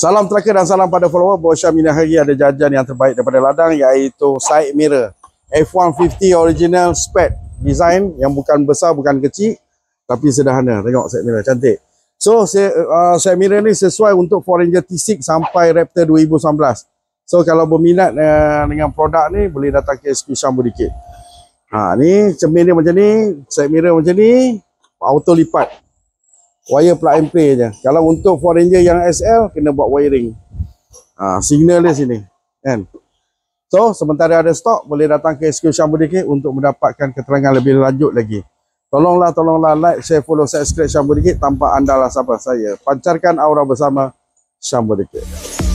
Salam tracker dan salam pada follower. Bosya Mina hari ada jajan yang terbaik daripada ladang, iaitu side mirror F150 original spec design yang bukan besar, bukan kecil, tapi sederhana. Tengok side mirror cantik. So side mirror ni sesuai untuk Ford Ranger T6 sampai Raptor 2019. So kalau berminat dengan produk ni, boleh datang ke SQ Syambudikit. Ni cermin dia macam ni, side mirror macam ni, auto lipat. Wire plug and play je. Kalau untuk Ford Ranger yang SL, kena buat wiring. Signal dia sini, kan? So, sementara ada stok, boleh datang ke SQ Syambudikit untuk mendapatkan keterangan lebih lanjut lagi. Tolonglah like, share, follow, subscribe Syambudikit tanpa anda lah siapa saya. Pancarkan aura bersama Syambudikit.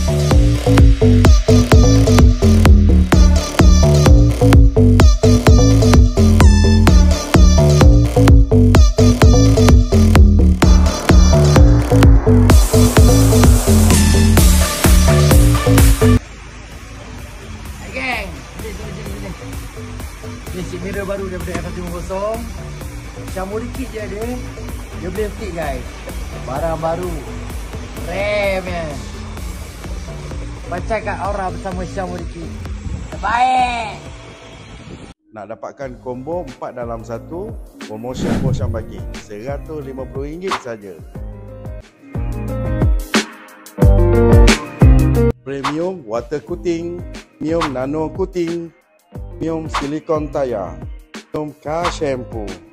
Ni seat mirror baru daripada F150. Syambudikit je dia. Dia boleh fit guys. Barang baru. Rem ya. Pancarkan aura bersama Syambudikit. Terbaik. Nak dapatkan combo 4 dalam 1, promotion bos yang bagi RM150 saja. Premium water coating, premium nano coating, premium silikon tayar, premium car shampoo.